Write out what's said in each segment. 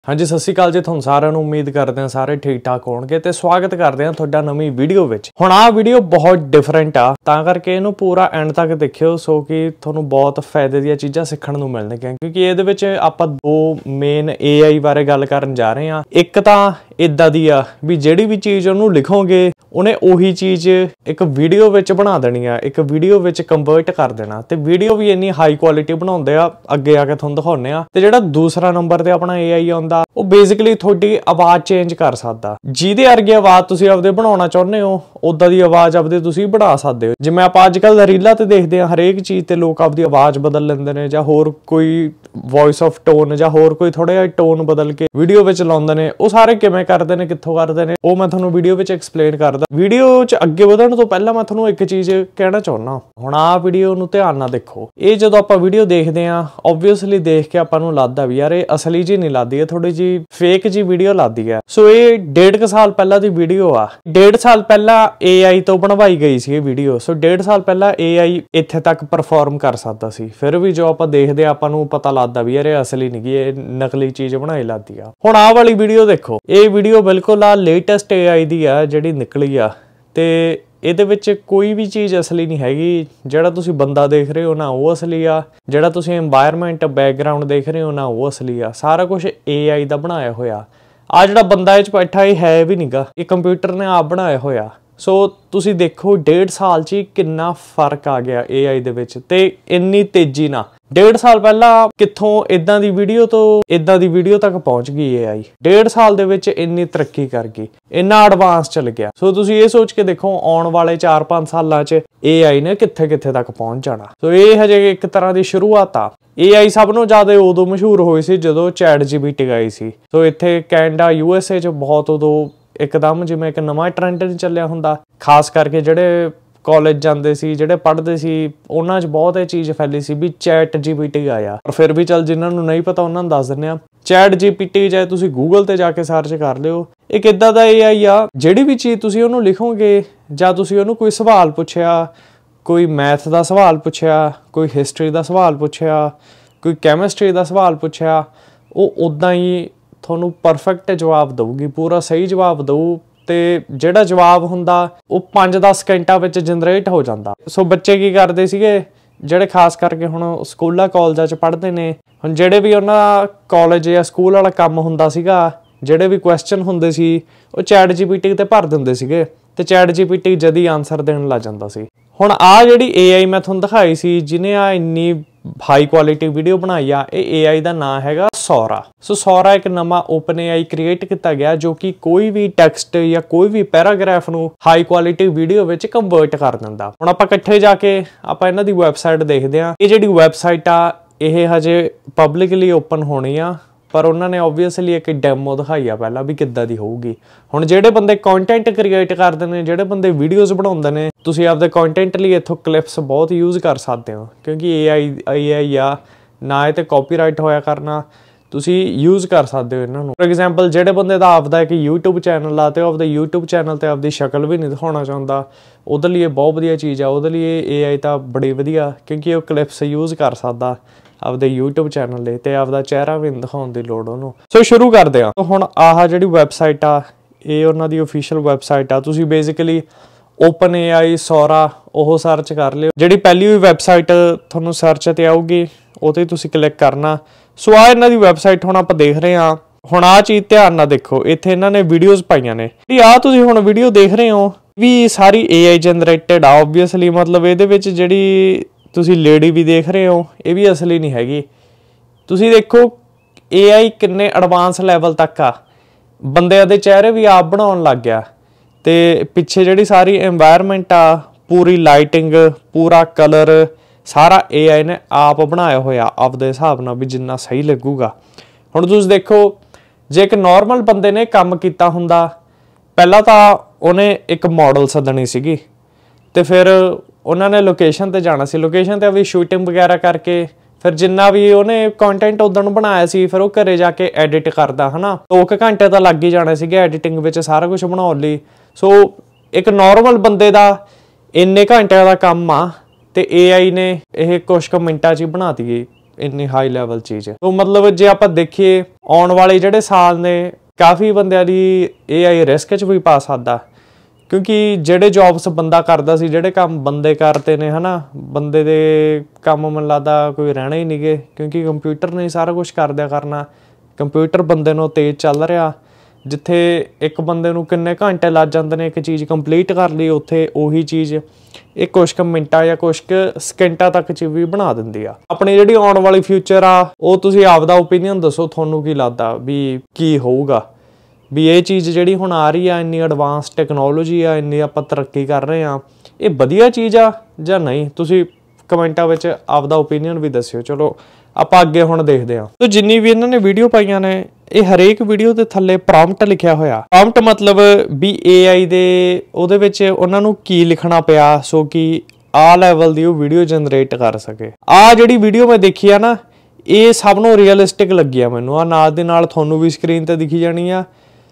हाँ जी, सत श्री अकाल जी। तुहानू सारिਆਂ ਨੂੰ उम्मीद करते हैं सारे ठीक ठाक होणगे ते स्वागत करते हैं तुहाडा नवीं वीडियो विच। हुण आ वीडियो बहुत डिफरेंट आ, तां करके इहनू पूरा एंड तक देखियो सो कि तुहानू बहुत फायदे ਦੀਆਂ चीज़ां सीखण ਨੂੰ मिलणगीਆਂ क्योंकि ਇਹਦੇ ਵਿੱਚ ਆਪਾਂ दो मेन AI बारे गल करन जा रहे हैं। एक ਤਾਂ इदां दी आ भी ਜਿਹੜੀ भी चीज़ ਉਹਨੂੰ लिखोगे ਉਹਨੇ ਉਹੀ चीज़ एक वीडियो ਵਿੱਚ ਬਣਾ ਦੇਣੀ ਆ, एक वीडियो ਵਿੱਚ कन्वर्ट कर देना ਤੇ ਵੀਡੀਓ ਵੀ ਇੰਨੀ ਹਾਈ ਕੁਆਲਿਟੀ ਬਣਾਉਂਦੇ ਆ, ਅੱਗੇ ਆ ਕੇ ਤੁਹਾਨੂੰ ਦਿਖਾਉਂਦੇ ਆ। ਤੇ ਜਿਹੜਾ ਦੂਸਰਾ ਨੰਬਰ ਤੇ ਆਪਣਾ AI ਆਉਂਦਾ ਉਹ ਬੇਸਿਕਲੀ ਤੁਹਾਡੀ ਆਵਾਜ਼ ਚੇਂਜ ਕਰ ਸਕਦਾ। ਜਿਹਦੇ ਵਰਗੀ ਆਵਾਜ਼ ਤੁਸੀਂ ਆਪਦੇ ਬਣਾਉਣਾ ਚਾਹੁੰਦੇ ਹੋ ਉਦਾਂ ਦੀ ਆਵਾਜ਼ ਆਪਦੇ ਤੁਸੀਂ ਬਣਾ ਸਕਦੇ ਹੋ। ਜਿਵੇਂ ਆਪਾਂ ਅੱਜ ਕੱਲ ਰੀਲਾਂ ਤੇ ਦੇਖਦੇ ਆ, ਹਰੇਕ ਚੀਜ਼ ਤੇ ਲੋਕ ਆਪਦੀ ਆਵਾਜ਼ ਬਦਲ ਲੈਂਦੇ ਨੇ ਜਾਂ ਹੋਰ ਕੋਈ ਵੌਇਸ ਆਫ ਟੋਨ ਜਾਂ ਹੋਰ ਕੋਈ ਥੋੜਾ ਜਿਹਾ ਟੋਨ ਬਦਲ ਕੇ ਵੀਡੀਓ ਵਿੱਚ ਲਾਉਂਦੇ ਨੇ। ਉਹ ਸਾਰੇ ਕਿਵੇਂ ਕਰਦੇ ਨੇ, ਕਿੱਥੋਂ ਕਰਦੇ ਨੇ, ਉਹ ਮੈਂ ਤੁਹਾਨੂੰ ਵੀਡੀਓ ਵਿੱਚ ਐਕਸਪਲੇਨ ਕਰਦਾ। ਵੀਡੀਓ 'ਚ ਅੱਗੇ ਵਧਣ ਤੋਂ ਪਹਿਲਾਂ ਮੈਂ ਤੁਹਾਨੂੰ ਇੱਕ ਚੀਜ਼ ਕਹਿਣਾ ਚਾਹੁੰਦਾ। ਹੁਣ ਆਹ ਵੀਡੀਓ ਨੂੰ ਧਿਆਨ ਨਾਲ ਦੇਖੋ। ਇਹ ਜਦੋਂ ਆਪਾਂ ਵੀਡੀਓ ਦੇਖਦੇ ਆ ਓਬਵੀਅਸਲੀ ਦੇਖ ਕੇ ਆਪਾਂ ਨੂੰ ਲੱਗਦਾ ਵੀ ਯਾਰ ਇਹ ਅਸਲੀ ਜੀ ਨਹੀਂ ਲੱਗਦੀ, ਇਹ ਥੋੜੀ ਜੀ ਫੇਕ ਜੀ ਵੀਡੀਓ ਲੱਗਦੀ ਹੈ। ਸੋ ਇਹ 1.5 ਸਾਲ ਪਹਿਲਾਂ ਦੀ ਵੀਡੀਓ ਆ। 1.5 ਸਾਲ ਪਹਿਲਾਂ AI ਤੋਂ ਬਣਵਾਈ ਗਈ ਸੀ ਇਹ ਵੀਡੀਓ। ਸੋ 1.5 ਸਾਲ ਪਹਿਲਾਂ AI ਇੱਥੇ ਤੱਕ ਪਰਫਾਰਮ ਕਰ ਸਕਦਾ ਸੀ। ਫਿਰ ਵੀ ਜੋ ਆਪਾਂ ਦੇਖਦੇ ਆ ਆਪਾਂ ਨੂੰ ਪਤਾ ਲੱਗਦਾ ਵੀ ਯਾਰ ਇਹ ਅਸਲੀ ਨਹੀਂ ਗੀ, ਇਹ ਨਕਲੀ ਚੀਜ਼ ਬਣਾਈ ਲੱਗਦੀ ਆ। ਹੁਣ ਆਹ ਵਾਲੀ ਵੀਡੀਓ ਦੇਖੋ, ਇਹ ਵੀਡੀਓ ਬਿਲਕੁਲ ਆ ਲੇਟੈਸਟ AI ਦੀ ਆ ਜਿਹੜੀ ਨਿਕਲੀ ਆ ਤੇ ਇਹਦੇ ਵਿੱਚ ਕੋਈ ਵੀ ਚੀਜ਼ ਅਸਲੀ ਨਹੀਂ ਹੈਗੀ। ਜਿਹੜਾ ਤੁਸੀਂ ਬੰਦਾ ਦੇਖ ਰਹੇ ਹੋ ਨਾ ਉਹ ਅਸਲੀ ਆ, ਜਿਹੜਾ ਤੁਸੀਂ এনवायरमेंट ਬੈਕਗ੍ਰਾਉਂਡ ਦੇਖ ਰਹੇ ਹੋ ਨਾ ਉਹ ਅਸਲੀ ਆ। ਸਾਰਾ ਕੁਝ AI ਦਾ ਬਣਾਇਆ ਹੋਇਆ। ਆ ਜਿਹੜਾ ਬੰਦਾ ਇਹ 'ਚ ਬੈਠਾ ਇਹ ਹੈ ਵੀ ਨਹੀਂਗਾ, ਇਹ ਕੰਪਿਊਟਰ ਨੇ ਆਪ ਬਣਾਇਆ ਹੋਇਆ। ਸੋ ਤੁਸੀਂ ਦੇਖੋ 1.5 ਸਾਲ 'ਚ ਕਿੰਨਾ ਫਰਕ ਆ ਗਿਆ AI ਦੇ ਵਿੱਚ ਤੇ ਇੰਨੀ ਤੇਜ਼ੀ ਨਾਲ। 1.5 ਸਾਲ ਪਹਿਲਾਂ ਕਿੱਥੋਂ ਇਦਾਂ ਦੀ ਵੀਡੀਓ ਤੋਂ ਇਦਾਂ ਦੀ ਵੀਡੀਓ ਤੱਕ ਪਹੁੰਚ ਗਈ AI। 1.5 ਸਾਲ ਦੇ ਵਿੱਚ ਇੰਨੀ ਤਰੱਕੀ ਕਰ ਗਈ, ਇੰਨਾ ਐਡਵਾਂਸ ਚੱਲ ਗਿਆ। ਸੋ ਤੁਸੀਂ ਇਹ ਸੋਚ ਕੇ ਦੇਖੋ ਆਉਣ ਵਾਲੇ 4-5 ਸਾਲਾਂ 'ਚ AI ਨੇ ਕਿੱਥੇ ਕਿੱਥੇ ਤੱਕ ਪਹੁੰਚ ਜਾਣਾ। ਸੋ ਇਹ ਹਜੇ ਇੱਕ ਤਰ੍ਹਾਂ ਦੀ ਸ਼ੁਰੂਆਤ ਆ। AI ਸਭ ਨੂੰ ਜ਼ਿਆਦਾ ਉਦੋਂ ਮਸ਼ਹੂਰ ਹੋਈ ਸੀ ਜਦੋਂ ChatGPT ਆਈ ਸੀ। ਸੋ ਇੱਥੇ ਕੈਨੇਡਾ USA ਚ ਬਹੁਤ ਉਦੋਂ ਇੱਕਦਮ ਜਿਵੇਂ ਇੱਕ ਨਵਾਂ ਟ੍ਰੈਂਡ ਨਹੀਂ ਚੱਲਿਆ ਹੁੰਦਾ, ਖਾਸ ਕਰਕੇ ਜਿਹੜੇ ਕਾਲਜ ਜਾਂਦੇ ਸੀ, ਜਿਹੜੇ ਪੜ੍ਹਦੇ ਸੀ, ਉਹਨਾਂ 'ਚ ਬਹੁਤ ਇਹ ਚੀਜ਼ ਫੈਲੀ ਸੀ ਵੀ ChatGPT ਆਇਆ। ਪਰ ਫਿਰ ਵੀ ਚੱਲ ਜਿਨ੍ਹਾਂ ਨੂੰ ਨਹੀਂ ਪਤਾ ਉਹਨਾਂ ਨੂੰ ਦੱਸ ਦਿੰਦੇ ਆ। ChatGPT ਚਾਹੇ ਤੁਸੀਂ ਗੂਗਲ ਤੇ ਜਾ ਕੇ ਸਰਚ ਕਰ ਲਿਓ, ਇੱਕ ਇੱਦਾਂ ਦਾ AI ਆ ਜਿਹੜੀ ਵੀ ਚੀਜ਼ ਤੁਸੀਂ ਉਹਨੂੰ ਲਿਖੋਗੇ ਜਾਂ ਤੁਸੀਂ ਉਹਨੂੰ ਕੋਈ ਸਵਾਲ ਪੁੱਛਿਆ, ਕੋਈ ਮੈਥ ਦਾ ਸਵਾਲ ਪੁੱਛਿਆ, ਕੋਈ ਹਿਸਟਰੀ ਦਾ ਸਵਾਲ ਪੁੱਛਿਆ, ਕੋਈ ਕੈਮਿਸਟਰੀ ਦਾ ਸਵਾਲ ਪੁੱਛਿਆ, ਉਹ ਉੱਦਾਂ ਹੀ ਤੁਹਾਨੂੰ ਪਰਫੈਕਟ ਜਵਾਬ ਦਊਗੀ, ਪੂਰਾ ਸਹੀ ਜਵਾਬ ਦਊ। ਤੇ ਜਿਹੜਾ ਜਵਾਬ ਹੁੰਦਾ ਉਹ 5-10 ਸਕਿੰਟਾਂ ਵਿੱਚ ਜਨਰੇਟ ਹੋ ਜਾਂਦਾ। ਸੋ ਬੱਚੇ ਕੀ ਕਰਦੇ ਸੀਗੇ ਜਿਹੜੇ ਖਾਸ ਕਰਕੇ ਹੁਣ ਸਕੂਲਾਂ ਕਾਲਜਾਂ 'ਚ ਪੜ੍ਹਦੇ ਨੇ, ਹੁਣ ਜਿਹੜੇ ਵੀ ਉਹਨਾਂ ਦਾ ਕਾਲਜ ਜਾਂ ਸਕੂਲ ਵਾਲਾ ਕੰਮ ਹੁੰਦਾ ਸੀਗਾ, ਜਿਹੜੇ ਵੀ ਕੁਐਸਚਨ ਹੁੰਦੇ ਸੀ ਉਹ ChatGPT ਤੇ ਭਰ ਦਿੰਦੇ ਸੀਗੇ ਤੇ ChatGPT ਜਦ ਹੀ ਆਨਸਰ ਦੇਣ ਲੱਗ ਜਾਂਦਾ ਸੀ। ਹੁਣ ਆਹ ਜਿਹੜੀ AI ਮੈਂ ਤੁਹਾਨੂੰ ਦਿਖਾਈ ਸੀ ਜਿਹਨੇ ਆ ਇੰਨੀ ਹਾਈ ਕੁਆਲਿਟੀ ਵੀਡੀਓ ਬਣਾਈ ਆ, ਇਹ AI ਦਾ ਨਾਂ ਹੈਗਾ ਸੌਰਾ। ਸੋ ਸੌਰਾ ਇੱਕ ਨਵਾਂ OpenAI ਕ੍ਰੀਏਟ ਕੀਤਾ ਗਿਆ ਜੋ ਕਿ ਕੋਈ ਵੀ ਟੈਕਸਟ ਜਾਂ ਕੋਈ ਵੀ ਪੈਰਾਗ੍ਰਾਫ ਨੂੰ ਹਾਈ ਕੁਆਲਿਟੀ ਵੀਡੀਓ ਵਿੱਚ ਕਨਵਰਟ ਕਰ ਦਿੰਦਾ। ਹੁਣ ਆਪਾਂ ਇਕੱਠੇ ਜਾ ਕੇ ਆਪਾਂ ਇਹਨਾਂ ਦੀ ਵੈਬਸਾਈਟ ਦੇਖਦੇ ਹਾਂ। ਇਹ ਜਿਹੜੀ ਵੈਬਸਾਈਟ ਆ ਇਹ ਹਜੇ ਪਬਲਿਕਲੀ ਓਪਨ ਹੋਣੀ ਆ, ਪਰ ਉਹਨਾਂ ਨੇ ਓਬਵੀਅਸਲੀ ਇੱਕ ਡੈਮੋ ਦਿਖਾਈ ਆ ਪਹਿਲਾਂ ਵੀ ਕਿੱਦਾਂ ਦੀ ਹੋਊਗੀ। ਹੁਣ ਜਿਹੜੇ ਬੰਦੇ ਕੰਟੈਂਟ ਕ੍ਰੀਏਟ ਕਰਦੇ ਨੇ, ਜਿਹੜੇ ਬੰਦੇ ਵੀਡੀਓਜ਼ ਬਣਾਉਂਦੇ ਨੇ, ਤੁਸੀਂ ਆਪਦੇ ਕੰਟੈਂਟ ਲਈ ਇੱਥੋਂ ਕਲਿੱਪਸ ਬਹੁਤ ਯੂਜ਼ ਕਰ ਸਕਦੇ ਹੋ ਕਿਉਂਕਿ AI ਆ ਨਾ ਇਹ ਤੇ ਕਾਪੀਰਾਈਟ ਹੋਇਆ ਕਰਨਾ, ਤੁਸੀਂ ਯੂਜ਼ ਕਰ ਸਕਦੇ ਹੋ ਇਹਨਾਂ ਨੂੰ। ਫੋਰ ਐਗਜ਼ਾਮਪਲ ਜਿਹੜੇ ਬੰਦੇ ਦਾ ਆਪਦਾ ਇੱਕ YouTube ਚੈਨਲ ਆ ਤੇ ਉਹ ਆਪਦੇ YouTube ਚੈਨਲ ਤੇ ਆਪਦੀ ਸ਼ਕਲ ਵੀ ਨਹੀਂ ਦਿਖਾਉਣਾ ਚਾਹੁੰਦਾ, ਉਹਦੇ ਲਈ ਇਹ ਬਹੁਤ ਵਧੀਆ ਚੀਜ਼ ਆ। ਉਹਦੇ ਲਈ ਇਹ AI ਤਾਂ ਬੜੀ ਵਧੀਆ ਕਿਉਂਕਿ ਉਹ ਕਲਿੱਪਸ ਯੂਜ਼ ਕਰ ਸਕਦਾ ਆਪਦੇ YouTube ਚੈਨਲ ਲਈ ਤੇ ਆਪਦਾ ਚਿਹਰਾ ਵੀ ਨਹੀਂ ਦਿਖਾਉਣ ਦੀ ਲੋੜ ਉਹਨੂੰ। ਸੋ ਸ਼ੁਰੂ ਕਰਦੇ ਹਾਂ। ਹੁਣ ਆਹ ਜਿਹੜੀ ਵੈਬਸਾਈਟ ਆ ਇਹ ਉਹਨਾਂ ਦੀ ਓਫੀਸ਼ੀਅਲ ਵੈਬਸਾਈਟ ਆ। ਤੁਸੀਂ ਬੇਸਿਕਲੀ OpenAI ਸੌਰਾ ਉਹ ਸਰਚ ਕਰ ਲਿਓ। ਜਿਹੜੀ ਪਹਿਲੀ ਵੀ ਵੈਬਸਾਈਟ ਤੁਹਾਨੂੰ ਸਰਚ ਤੇ ਆਊਗੀ ਉਹ 'ਤੇ ਤੁਸੀਂ ਕਲਿੱਕ ਕਰਨਾ। ਸੋ ਆਹ ਇਹਨਾਂ ਦੀ ਵੈਬਸਾਈਟ ਹੁਣ ਆਪਾਂ ਦੇਖ ਰਹੇ ਹਾਂ। ਹੁਣ ਆਹ ਚੀਜ਼ ਧਿਆਨ ਨਾਲ ਦੇਖੋ, ਇੱਥੇ ਇਹਨਾਂ ਨੇ ਵੀਡੀਓਜ਼ ਪਾਈਆਂ ਨੇ। ਆਹ ਤੁਸੀਂ ਹੁਣ ਵੀਡੀਓ ਦੇਖ ਰਹੇ ਹੋ ਵੀ ਸਾਰੀ AI ਜਨਰੇਟਡ ਆ ਓਬਵੀਅਸਲੀ। ਮਤਲਬ ਇਹਦੇ ਵਿੱਚ ਜਿਹੜੀ ਤੁਸੀਂ ਲੇਡੀ ਵੀ ਦੇਖ ਰਹੇ ਹੋ ਇਹ ਵੀ ਅਸਲੀ ਨਹੀਂ ਹੈਗੀ। ਤੁਸੀਂ ਦੇਖੋ AI ਕਿੰਨੇ ਐਡਵਾਂਸ ਲੈਵਲ ਤੱਕ ਆ, ਬੰਦਿਆਂ ਦੇ ਚਿਹਰੇ ਵੀ ਆਪ ਬਣਾਉਣ ਲੱਗ ਗਿਆ ਤੇ ਪਿੱਛੇ ਜਿਹੜੀ ਸਾਰੀ এনवायरमेंट ਆ, ਪੂਰੀ ਲਾਈਟਿੰਗ, ਪੂਰਾ ਕਲਰ ਸਾਰਾ AI ਨੇ ਆਪ ਬਣਾਇਆ ਹੋਇਆ ਆਪਦੇ ਹਿਸਾਬ ਨਾਲ ਵੀ ਜਿੰਨਾ ਸਹੀ ਲੱਗੂਗਾ। ਹੁਣ ਤੁਸੀਂ ਦੇਖੋ ਜੇ ਇੱਕ ਨੋਰਮਲ ਬੰਦੇ ਨੇ ਕੰਮ ਕੀਤਾ ਹੁੰਦਾ, ਪਹਿਲਾਂ ਤਾਂ ਉਹਨੇ ਇੱਕ ਮਾਡਲ ਸੱਦਣੀ ਸੀਗੀ ਤੇ ਫਿਰ ਉਹਨਾਂ ਨੇ ਲੋਕੇਸ਼ਨ ਤੇ ਜਾਣਾ ਸੀ, ਲੋਕੇਸ਼ਨ ਤੇ ਵੀ ਸ਼ੂਟਿੰਗ ਵਗੈਰਾ ਕਰਕੇ ਫਿਰ ਜਿੰਨਾ ਵੀ ਉਹਨੇ ਕੰਟੈਂਟ ਉਦੋਂ ਨੂੰ ਬਣਾਇਆ ਸੀ ਫਿਰ ਉਹ ਘਰੇ ਜਾ ਕੇ ਐਡਿਟ ਕਰਦਾ, ਹਨਾ 2 ਘੰਟੇ ਤਾਂ ਲੱਗ ਹੀ ਜਾਣੇ ਸੀਗੇ ਐਡੀਟਿੰਗ ਵਿੱਚ ਸਾਰਾ ਕੁਝ ਬਣਾਉਣ ਲਈ। ਸੋ ਇੱਕ ਨੋਰਮਲ ਬੰਦੇ ਦਾ ਇੰਨੇ ਘੰਟਿਆਂ ਦਾ ਕੰਮ ਆ ਤੇ AI ਨੇ ਇਹ ਕੁਝ ਕੁ ਮਿੰਟਾਂ 'ਚ ਹੀ ਬਣਾ ਦਿੱਤੀ ਇੰਨੀ ਹਾਈ ਲੈਵਲ ਚੀਜ਼। ਸੋ ਮਤਲਬ ਜੇ ਆਪਾਂ ਦੇਖੀਏ ਆਉਣ ਵਾਲੇ ਜਿਹੜੇ ਸਾਲ ਨੇ ਕਾਫੀ ਬੰਦਿਆਂ ਦੀ AI ਰਿਸਕ 'ਚ ਵੀ ਪਾ ਸਕਦਾ, ਕਿਉਂਕਿ ਜਿਹੜੇ ਜੌਬਸ ਬੰਦਾ ਕਰਦਾ ਸੀ, ਜਿਹੜੇ ਕੰਮ ਬੰਦੇ ਕਰਦੇ ਨੇ ਹਨਾ, ਬੰਦੇ ਦੇ ਕੰਮ ਮੈਨੂੰ ਲੱਗਦਾ ਕੋਈ ਰਹਿਣਾ ਹੀ ਨਹੀਂਗੇ, ਕਿਉਂਕਿ ਕੰਪਿਊਟਰ ਨੇ ਸਾਰਾ ਕੁਛ ਕਰ ਦਿਆ ਕਰਨਾ। ਕੰਪਿਊਟਰ ਬੰਦੇ ਨੂੰ ਤੇਜ਼ ਚੱਲ ਰਿਹਾ, ਜਿੱਥੇ ਇੱਕ ਬੰਦੇ ਨੂੰ ਕਿੰਨੇ ਘੰਟੇ ਲੱਗ ਜਾਂਦੇ ਨੇ ਇੱਕ ਚੀਜ਼ ਕੰਪਲੀਟ ਕਰ ਲਈ, ਉੱਥੇ ਉਹੀ ਚੀਜ਼ ਇਹ ਕੁਛ ਕੁ ਮਿੰਟਾਂ ਜਾਂ ਕੁਛ ਕੁ ਸਕਿੰਟਾਂ ਤੱਕ 'ਚ ਵੀ ਬਣਾ ਦਿੰਦੀ ਆ। ਆਪਣੀ ਜਿਹੜੀ ਆਉਣ ਵਾਲੀ ਫਿਊਚਰ ਆ ਉਹ ਤੁਸੀਂ ਆਪਦਾ ਓਪੀਨੀਅਨ ਦੱਸੋ, ਤੁਹਾਨੂੰ ਕੀ ਲੱਗਦਾ ਵੀ ਕੀ ਹੋਊਗਾ, ਵੀ ਇਹ ਚੀਜ਼ ਜਿਹੜੀ ਹੁਣ ਆ ਰਹੀ ਆ, ਇੰਨੀ ਐਡਵਾਂਸ ਟੈਕਨੋਲੋਜੀ ਆ, ਇੰਨੀ ਆਪਾਂ ਤਰੱਕੀ ਕਰ ਰਹੇ ਹਾਂ, ਇਹ ਵਧੀਆ ਚੀਜ਼ ਆ ਜਾਂ ਨਹੀਂ? ਤੁਸੀਂ ਕਮੈਂਟਾਂ ਵਿੱਚ ਆਪਦਾ ਓਪੀਨੀਅਨ ਵੀ ਦੱਸਿਓ। ਚਲੋ ਆਪਾਂ ਅੱਗੇ ਹੁਣ ਦੇਖਦੇ ਹਾਂ। ਤੋ ਜਿੰਨੀ ਵੀ ਇਹਨਾਂ ਨੇ ਵੀਡੀਓ ਪਾਈਆਂ ਨੇ, ਇਹ ਹਰੇਕ ਵੀਡੀਓ ਦੇ ਥੱਲੇ ਪ੍ਰੌਂਪਟ ਲਿਖਿਆ ਹੋਇਆ। ਪ੍ਰੌਂਪਟ ਮਤਲਬ ਵੀ AI ਦੇ ਉਹਦੇ ਵਿੱਚ ਉਹਨਾਂ ਨੂੰ ਕੀ ਲਿਖਣਾ ਪਿਆ ਸੋ ਕਿ ਆਹ ਲੈਵਲ ਦੀ ਉਹ ਵੀਡੀਓ ਜਨਰੇਟ ਕਰ ਸਕੇ। ਆਹ ਜਿਹੜੀ ਵੀਡੀਓ ਮੈਂ ਦੇਖੀ ਆ ਨਾ, ਇਹ ਸਭ ਨੂੰ ਰੀਅਲਿਸਟਿਕ ਲੱਗੀ ਆ ਮੈਨੂੰ। ਆ ਨਾਲ ਦੇ ਨਾਲ ਤੁਹਾਨੂੰ ਵੀ ਸਕਰੀਨ ਤੇ ਦਿਖੀ ਜਾਣੀ ਆ।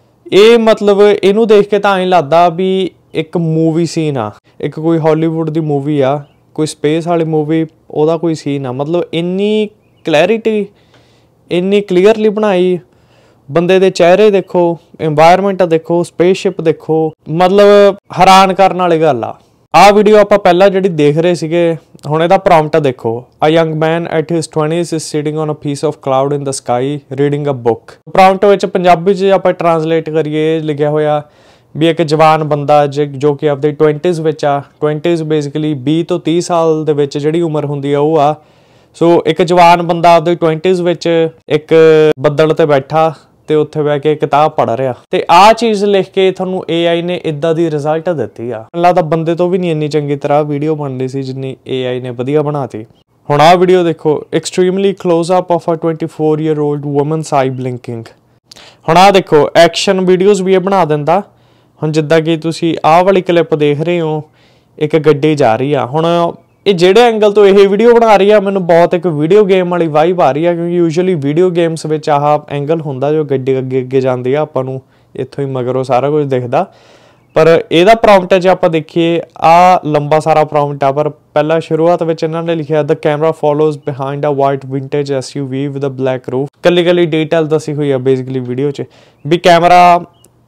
ਇਹ ਮਤਲਬ ਇਹਨੂੰ ਦੇਖ ਕੇ ਤਾਂ ਐਂ ਲੱਗਦਾ ਵੀ ਇੱਕ ਮੂਵੀ ਸੀਨ ਆ, ਇੱਕ ਕੋਈ ਹਾਲੀਵੁੱਡ ਦੀ ਮੂਵੀ ਆ, ਕੋਈ ਸਪੇਸ ਵਾਲੀ ਮੂਵੀ, ਉਹਦਾ ਕੋਈ ਸੀਨ ਆ। ਮਤਲਬ ਇੰਨੀ ਕਲੈਰਿਟੀ, ਇੰਨੀ ਕਲੀਅਰਲੀ ਬਣਾਈ। ਬੰਦੇ ਦੇ ਚਿਹਰੇ ਦੇਖੋ, ਇਨਵਾਇਰਮੈਂਟ ਦੇਖੋ, ਸਪੇਸਸ਼ਿਪ ਦੇਖੋ, ਮਤਲਬ ਹੈਰਾਨ ਕਰਨ ਵਾਲੀ ਗੱਲ ਆ। ਆਹ ਵੀਡੀਓ ਆਪਾਂ ਪਹਿਲਾਂ ਜਿਹੜੀ ਦੇਖ ਰਹੇ ਸੀਗੇ, ਹੁਣ ਇਹਦਾ ਪ੍ਰੌਂਪਟ ਦੇਖੋ। A young man at his 20s is sitting on a piece of cloud in the sky reading a book। Prompt ਵਿੱਚ ਪੰਜਾਬੀ 'ਚ ਆਪਾਂ ਟਰਾਂਸਲੇਟ ਕਰੀਏ, ਲਿਖਿਆ ਹੋਇਆ ਵੀ ਇੱਕ ਜਵਾਨ ਬੰਦਾ ਜੋ ਕਿ ਆਪਦੇ 20s ਵਿੱਚ ਆ। 20s ਬੇਸਿਕਲੀ 20 ਤੋਂ 30 ਸਾਲ ਦੇ ਵਿੱਚ ਜਿਹੜੀ ਉਮਰ ਹੁੰਦੀ ਆ ਉਹ ਆ। ਸੋ ਇੱਕ ਜਵਾਨ ਬੰਦਾ ਆਪਦੇ 20s ਵਿੱਚ ਇੱਕ ਬੱਦਲ ਤੇ ਬੈਠਾ ਤੇ ਉੱਥੇ ਬਹਿ ਕੇ ਕਿਤਾਬ ਪੜ੍ਹ ਰਿਹਾ, ਤੇ ਆਹ ਚੀਜ਼ ਲਿਖ ਕੇ ਤੁਹਾਨੂੰ AI ਨੇ ਇਦਾਂ ਦੀ ਰਿਜ਼ਲਟ ਦਿੱਤੀ ਆ। ਮੈਨੂੰ ਲੱਗਦਾ ਬੰਦੇ ਤੋਂ ਵੀ ਨਹੀਂ ਇੰਨੀ ਚੰਗੀ ਤਰ੍ਹਾਂ ਵੀਡੀਓ ਬਣਦੀ ਸੀ ਜਿੰਨੀ AI ਨੇ ਵਧੀਆ ਬਣਾਤੀ। ਹੁਣ ਆਹ ਵੀਡੀਓ ਦੇਖੋ, extremely close up of a 24-year-old woman's eye blinking। ਹੁਣ ਆਹ ਦੇਖੋ, ਐਕਸ਼ਨ ਵੀਡੀਓਜ਼ ਵੀ ਇਹ ਬਣਾ ਦਿੰਦਾ। ਹੁਣ ਜਿੱਦਾਂ ਕਿ ਤੁਸੀਂ ਆਹ ਵਾਲੀ ਕਲਿੱਪ ਦੇਖ ਰਹੇ ਹੋ, ਇੱਕ ਗੱਡੀ ਜਾ ਰਹੀ ਆ। ਹੁਣ ਇਹ ਜਿਹੜੇ ਐਂਗਲ ਤੋਂ ਇਹ ਵੀਡੀਓ ਬਣਾ ਰਹੀ ਆ, ਮੈਨੂੰ ਬਹੁਤ ਇੱਕ ਵੀਡੀਓ ਗੇਮ ਵਾਲੀ ਵਾਈਬ ਆ ਰਹੀ ਆ, ਕਿਉਂਕਿ ਯੂਜੂਅਲੀ ਵੀਡੀਓ ਗੇਮਸ ਵਿੱਚ ਆਹ ਐਂਗਲ ਹੁੰਦਾ ਜੋ ਗੱਡੀ ਅੱਗੇ ਅੱਗੇ ਜਾਂਦੀ ਆ, ਆਪਾਂ ਨੂੰ ਇੱਥੋਂ ਹੀ ਮਗਰੋਂ ਸਾਰਾ ਕੁਝ ਦਿਖਦਾ। ਪਰ ਇਹਦਾ ਪ੍ਰੌਂਪਟ ਜੇ ਆਪਾਂ ਦੇਖੀਏ, ਆਹ ਲੰਬਾ ਸਾਰਾ ਪ੍ਰੌਂਪਟ ਆ, ਪਰ ਪਹਿਲਾਂ ਸ਼ੁਰੂਆਤ ਵਿੱਚ ਇਹਨਾਂ ਨੇ ਲਿਖਿਆ the camera follows behind a white vintage SUV with a black roof. ਕੱਲੀ ਡਿਟੇਲ ਦੱਸੀ ਹੋਈ ਆ ਬੇਸਿਕਲੀ ਵੀਡੀਓ 'ਚ ਵੀ ਕੈਮਰਾ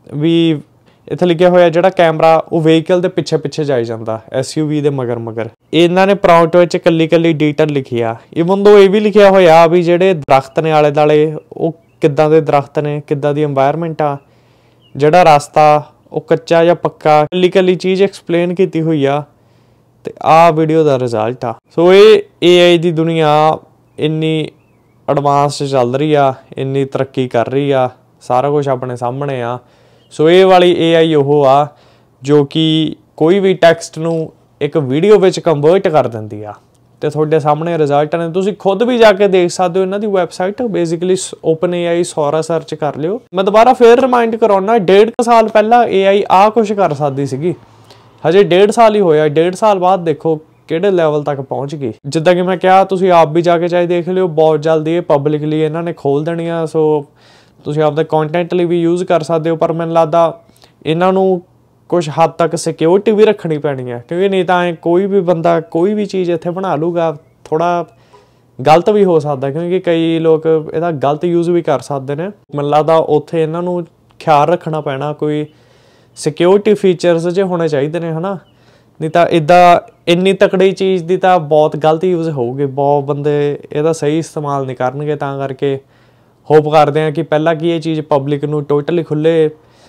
ਵੀ ਇੱਥੇ ਲਿਖਿਆ ਹੋਇਆ, ਜਿਹੜਾ ਕੈਮਰਾ ਉਹ ਵਹੀਕਲ ਦੇ ਪਿੱਛੇ ਪਿੱਛੇ ਜਾਈ ਜਾਂਦਾ, SUV ਦੇ ਮਗਰ। ਇਹਨਾਂ ਨੇ ਪ੍ਰੌਂਪਟ ਵਿੱਚ ਕੱਲੀ ਡਿਟੇਲ ਲਿਖੀ ਆ। ਇਵਨ ਦੋ ਇਹ ਵੀ ਲਿਖਿਆ ਹੋਇਆ ਵੀ ਜਿਹੜੇ ਦਰਖਤ ਨੇ ਆਲੇ ਦੁਆਲੇ, ਉਹ ਕਿੱਦਾਂ ਦੇ ਦਰਖਤ ਨੇ, ਕਿੱਦਾਂ ਦੀ ਇਨਵਾਇਰਮੈਂਟ ਆ, ਜਿਹੜਾ ਰਸਤਾ ਉਹ ਕੱਚਾ ਜਾਂ ਪੱਕਾ, ਕੱਲੀ ਚੀਜ਼ ਐਕਸਪਲੇਨ ਕੀਤੀ ਹੋਈ ਆ। ਤੇ ਆਹ ਵੀਡੀਓ ਦਾ ਰਿਜ਼ਲਟ ਆ। ਸੋ ਇਹ AI ਦੀ ਦੁਨੀਆ ਇੰਨੀ ਐਡਵਾਂਸ ਚੱਲ ਰਹੀ ਆ, ਇੰਨੀ ਤਰੱਕੀ ਕਰ ਰਹੀ ਆ, ਸਾਰਾ ਕੁਝ ਆਪਣੇ ਸਾਹਮਣੇ ਆ। ਸੋ ਇਹ ਵਾਲੀ AI ਉਹ ਆ ਜੋ ਕਿ ਕੋਈ ਵੀ ਟੈਕਸਟ ਨੂੰ ਇੱਕ ਵੀਡੀਓ ਵਿੱਚ ਕਨਵਰਟ ਕਰ ਦਿੰਦੀ ਆ, ਤੇ ਤੁਹਾਡੇ ਸਾਹਮਣੇ ਰਿਜ਼ਲਟ ਨੇ। ਤੁਸੀਂ ਖੁਦ ਵੀ ਜਾ ਕੇ ਦੇਖ ਸਕਦੇ ਹੋ ਇਹਨਾਂ ਦੀ website, basically OpenAI Sora search ਕਰ ਲਿਓ। ਮੈਂ ਦੁਬਾਰਾ ਫੇਰ ਰਿਮਾਈਂਡ ਕਰਾਉਣਾ, 1.5 ਸਾਲ ਪਹਿਲਾਂ AI ਆਹ ਕੁਛ ਕਰ ਸਕਦੀ ਸੀਗੀ, ਹਜੇ 1.5 ਸਾਲ ਹੀ ਹੋਇਆ। 1.5 ਸਾਲ ਬਾਅਦ ਦੇਖੋ ਕਿਹੜੇ ਲੈਵਲ ਤੱਕ ਪਹੁੰਚ ਗਈ। ਜਿੱਦਾਂ ਕਿ ਮੈਂ ਕਿਹਾ, ਤੁਸੀਂ ਆਪ ਵੀ ਜਾ ਕੇ ਚਾਹੇ ਦੇਖ ਲਿਓ, ਬਹੁਤ ਜਲਦੀ ਇਹ ਪਬਲਿਕਲੀ ਇਹਨਾਂ ਨੇ ਖੋਲ ਦੇਣੀ ਆ। ਸੋ ਤੁਸੀਂ ਆਪਦੇ ਕੰਟੈਂਟ ਲਈ ਵੀ ਯੂਜ਼ ਕਰ ਸਕਦੇ ਹੋ, ਪਰ ਮੈਨੂੰ ਲੱਗਦਾ ਇਹਨਾਂ ਨੂੰ ਕੁਛ ਹੱਦ ਤੱਕ ਸਿਕਿਉਰਿਟੀ ਵੀ ਰੱਖਣੀ ਪੈਣੀ ਹੈ, ਕਿਉਂਕਿ ਨਹੀਂ ਤਾਂ ਕੋਈ ਵੀ ਬੰਦਾ ਕੋਈ ਵੀ ਚੀਜ਼ ਇੱਥੇ ਬਣਾ ਲੂਗਾ, ਥੋੜ੍ਹਾ ਗਲਤ ਵੀ ਹੋ ਸਕਦਾ, ਕਿਉਂਕਿ ਕਈ ਲੋਕ ਇਹਦਾ ਗਲਤ ਯੂਜ਼ ਵੀ ਕਰ ਸਕਦੇ ਨੇ। ਮੈਨੂੰ ਲੱਗਦਾ ਉੱਥੇ ਇਹਨਾਂ ਨੂੰ ਖਿਆਲ ਰੱਖਣਾ ਪੈਣਾ, ਕੋਈ ਸਿਕਿਉਰਿਟੀ ਫੀਚਰਸ ਜੇ ਹੋਣੇ ਚਾਹੀਦੇ ਨੇ, ਹੈ ਨਾ। ਨਹੀਂ ਤਾਂ ਇੱਦਾਂ ਇੰਨੀ ਤਕੜੀ ਚੀਜ਼ ਦੀ ਤਾਂ ਬਹੁਤ ਗਲਤ ਯੂਜ਼ ਹੋਊਗੀ, ਬਹੁਤ ਬੰਦੇ ਇਹਦਾ ਸਹੀ ਇਸਤੇਮਾਲ ਨਹੀਂ ਕਰਨਗੇ। ਤਾਂ ਕਰਕੇ ਹੋਪ ਕਰਦੇ ਹਾਂ ਕਿ ਪਹਿਲਾਂ ਕਿ ਇਹ ਚੀਜ਼ ਪਬਲਿਕ ਨੂੰ ਟੋਟਲੀ ਖੁੱਲ੍ਹੇ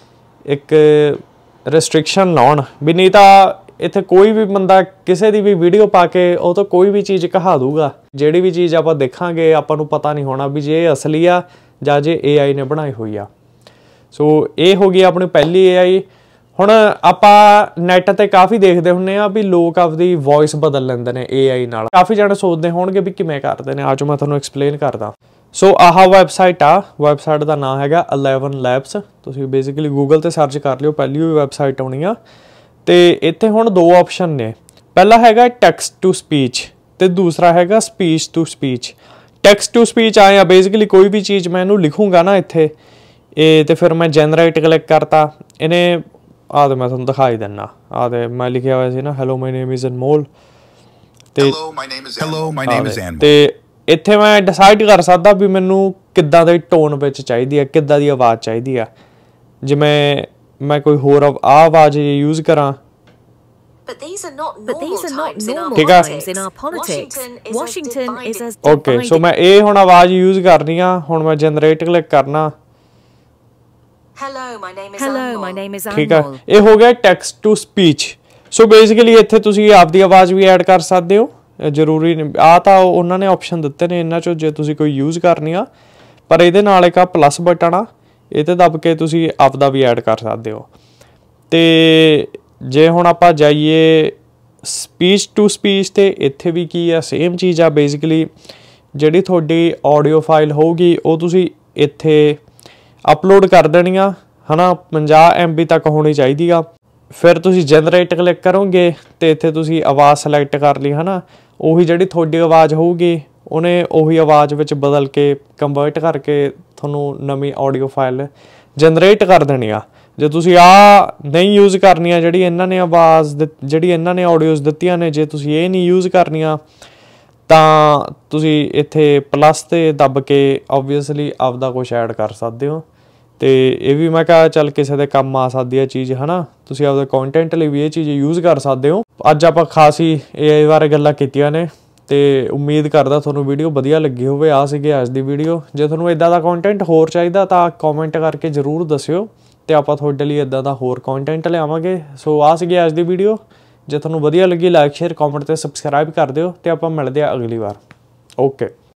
ਇੱਕ ਰਿਸਟ੍ਰਿਕਸ਼ਨ ਲਾਉਣ, ਵੀ ਨਹੀਂ ਤਾਂ ਇੱਥੇ ਕੋਈ ਵੀ ਬੰਦਾ ਕਿਸੇ ਦੀ ਵੀ ਵੀਡੀਓ ਪਾ ਕੇ ਉਹ ਤੋਂ ਕੋਈ ਵੀ ਚੀਜ਼ ਕਹਾ ਦੂਗਾ। ਜਿਹੜੀ ਵੀ ਚੀਜ਼ ਆਪਾਂ ਦੇਖਾਂਗੇ ਆਪਾਂ ਨੂੰ ਪਤਾ ਨਹੀਂ ਹੋਣਾ ਵੀ ਜੇ ਇਹ ਅਸਲੀ ਆ ਜਾਂ ਜੇ AI ਨੇ ਬਣਾਈ ਹੋਈ ਆ। ਸੋ ਇਹ ਹੋ ਗਈ ਆਪਣੀ ਪਹਿਲੀ AI। ਹੁਣ ਆਪਾਂ ਨੈੱਟ 'ਤੇ ਕਾਫੀ ਦੇਖਦੇ ਹੁੰਦੇ ਆ ਵੀ ਲੋਕ ਆਪਦੀ ਵੌਇਸ ਬਦਲ ਲੈਂਦੇ ਨੇ AI ਨਾਲ। ਕਾਫੀ ਜਣੇ ਸੋਚਦੇ ਹੋਣਗੇ ਵੀ ਕਿਵੇਂ ਕਰਦੇ ਨੇ, ਅੱਜ ਮੈਂ ਤੁਹਾਨੂੰ ਐਕਸਪਲੇਨ ਕਰਦਾ। ਸੋ ਆਹ ਵੈਬਸਾਈਟ ਆ, ਵੈਬਸਾਈਟ ਦਾ ਨਾਮ ਹੈਗਾ 11 Labs। ਤੁਸੀਂ ਬੇਸਿਕਲੀ ਗੂਗਲ 'ਤੇ ਸਰਚ ਕਰ ਲਿਓ, ਪਹਿਲੀ ਵੀ ਵੈਬਸਾਈਟ ਆਉਣੀ ਆ। ਤੇ ਇੱਥੇ ਹੁਣ ਦੋ ਆਪਸ਼ਨ ਨੇ, ਪਹਿਲਾ ਹੈਗਾ ਟੈਕਸਟ ਟੂ ਸਪੀਚ ਤੇ ਦੂਸਰਾ ਹੈਗਾ speech to speech. Text to speech ਆਏ ਆ, ਬੇਸਿਕਲੀ ਕੋਈ ਵੀ ਚੀਜ਼ ਮੈਂ ਇਹਨੂੰ ਲਿਖੂੰਗਾ ਨਾ ਇੱਥੇ ਇਹ, ਤੇ ਫਿਰ ਮੈਂ ਜਨਰੇਟ ਕਲਿੱਕ ਕਰਤਾ, ਇਹਨੇ ਆਹ ਤੇ ਮੈਂ ਤੁਹਾਨੂੰ ਦਿਖਾਈ ਦਿੰਦਾ। ਆਹ ਤੇ ਮੈਂ ਲਿਖਿਆ ਹੋਇਆ ਸੀ ਨਾ, ਹੈਲੋ ਮਾਈ ਨੇਮ ਇਜ਼ ਅਨਮੋਲ, ਤੇ ਇੱਥੇ ਮੈਂ ਡਿਸਾਈਡ ਕਰ ਸਕਦਾ ਵੀ ਮੈਨੂੰ ਕਿੱਦਾਂ ਦੇ ਟੋਨ ਵਿੱਚ ਚਾਹੀਦੀ ਆ, ਕਿੱਦਾਂ ਦੀ ਆਵਾਜ਼ ਚਾਹੀਦੀ ਆ। ਜਿਵੇਂ ਮੈਂ ਕੋਈ ਹੋਰ ਆਵਾਜ਼ ਯੂਜ਼ ਕਰਾਂ, But these are not normal times in our politics. Washington is as okay. So ਮੈਂ ਇਹ ਹੁਣ ਆਵਾਜ਼ ਯੂਜ਼ ਕਰਨੀ ਆ। ਹੁਣ ਮੈਂ ਜਨਰੇਟ ਕਲਿੱਕ ਕਰਨਾ। Hello, my name is ਠੀਕ ਆ, ਇਹ ਹੋ ਗਿਆ text to speech. So basically ਇੱਥੇ ਤੁਸੀਂ ਆਪਦੀ ਆਵਾਜ਼ ਵੀ ਐਡ ਕਰ ਸਕਦੇ ਹੋ, ਜ਼ਰੂਰੀ ਨਹੀਂ ਆ ਤਾਂ ਉਹਨਾਂ ਨੇ ਆਪਸ਼ਨ ਦਿੱਤੇ ਨੇ ਇਹਨਾਂ ਚੋਂ ਜੇ ਤੁਸੀਂ ਕੋਈ ਯੂਜ਼ ਕਰਨੀ ਆ। ਪਰ ਇਹਦੇ ਨਾਲ ਇੱਕ ਆ ਪਲੱਸ ਬਟਨ ਆ, ਇਹ 'ਤੇ ਦੱਬ ਕੇ ਤੁਸੀਂ ਆਪਦਾ ਵੀ ਐਡ ਕਰ ਸਕਦੇ ਹੋ। ਅਤੇ ਜੇ ਹੁਣ ਆਪਾਂ ਜਾਈਏ ਸਪੀਚ ਟੂ ਸਪੀਚ 'ਤੇ ਇੱਥੇ ਵੀ ਕੀ ਆ, ਸੇਮ ਚੀਜ਼ ਆ। ਬੇਸਿਕਲੀ ਜਿਹੜੀ ਤੁਹਾਡੀ ਆਡੀਓ ਫਾਈਲ ਹੋਊਗੀ ਉਹ ਤੁਸੀਂ ਇੱਥੇ ਅਪਲੋਡ ਕਰ ਦੇਣੀ ਆ, ਹੈ ਨਾ। 50 MB ਤੱਕ ਹੋਣੀ ਚਾਹੀਦੀ ਆ। ਫਿਰ ਤੁਸੀਂ ਜਨਰੇਟ ਕਲਿੱਕ ਕਰੋਗੇ ਅਤੇ ਇੱਥੇ ਤੁਸੀਂ ਆਵਾਜ਼ ਸਲੈਕਟ ਕਰ ਲਈ, ਹੈ ਨਾ। ਉਹੀ ਜਿਹੜੀ ਤੁਹਾਡੀ ਆਵਾਜ਼ ਹੋਊਗੀ ਉਹਨੇ ਉਹੀ ਆਵਾਜ਼ ਵਿੱਚ ਬਦਲ ਕੇ ਕਨਵਰਟ ਕਰਕੇ ਤੁਹਾਨੂੰ ਨਵੀਂ ਆਡੀਓ ਫਾਈਲ ਜਨਰੇਟ ਕਰ ਦੇਣੀ ਆ। ਜੇ ਤੁਸੀਂ ਨਹੀਂ ਯੂਜ਼ ਕਰਨੀ ਆ ਜਿਹੜੀ ਇਹਨਾਂ ਨੇ ਜਿਹੜੀ ਇਹਨਾਂ ਨੇ ਆਡੀਓਜ਼ ਦਿੱਤੀਆਂ ਨੇ, ਜੇ ਤੁਸੀਂ ਇਹ ਨਹੀਂ ਯੂਜ਼ ਕਰਨੀਆਂ ਤਾਂ ਤੁਸੀਂ ਇੱਥੇ ਪਲੱਸ 'ਤੇ ਦੱਬ ਕੇ ਓਬਵੀਅਸਲੀ ਆਪਦਾ ਕੁਛ ਐਡ ਕਰ ਸਕਦੇ ਹੋ। ਅਤੇ ਇਹ ਵੀ ਮੈਂ ਕਿਹਾ ਚੱਲ ਕਿਸੇ ਦੇ ਕੰਮ ਆ ਸਕਦੀ ਹੈ ਚੀਜ਼, ਹੈ ਨਾ। ਤੁਸੀਂ ਆਪਦੇ ਕੰਟੈਂਟ ਲਈ ਵੀ ਇਹ ਚੀਜ਼ ਯੂਜ਼ ਕਰ ਸਕਦੇ ਹੋ। ਅੱਜ ਆਪਾਂ ਖਾਸੀ AI ਬਾਰੇ ਗੱਲਾਂ ਕੀਤੀਆਂ ਨੇ ਅਤੇ ਉਮੀਦ ਕਰਦਾ ਤੁਹਾਨੂੰ ਵੀਡੀਓ ਵਧੀਆ ਲੱਗੀ ਹੋਵੇ। ਆ ਸੀਗੀ ਅੱਜ ਦੀ ਵੀਡੀਓ। ਜੇ ਤੁਹਾਨੂੰ ਇੱਦਾਂ ਦਾ ਕੰਟੈਂਟ ਹੋਰ ਚਾਹੀਦਾ ਤਾਂ ਕਮੈਂਟ ਕਰਕੇ ਜ਼ਰੂਰ ਦੱਸਿਓ ਅਤੇ ਆਪਾਂ ਤੁਹਾਡੇ ਲਈ ਇੱਦਾਂ ਦਾ ਹੋਰ ਕੰਟੈਂਟ ਲਿਆਵਾਂਗੇ। ਸੋ ਆ ਸੀਗੀ ਅੱਜ ਦੀ ਵੀਡੀਓ। ਜੇ ਤੁਹਾਨੂੰ ਵਧੀਆ ਲੱਗੀ ਲਾਈਕ ਸ਼ੇਅਰ ਕਮੈਂਟ ਅਤੇ ਸਬਸਕ੍ਰਾਈਬ ਕਰ ਦਿਓ ਅਤੇ ਆਪਾਂ ਮਿਲਦੇ ਹਾਂ ਅਗਲੀ ਵਾਰ। ਓਕੇ।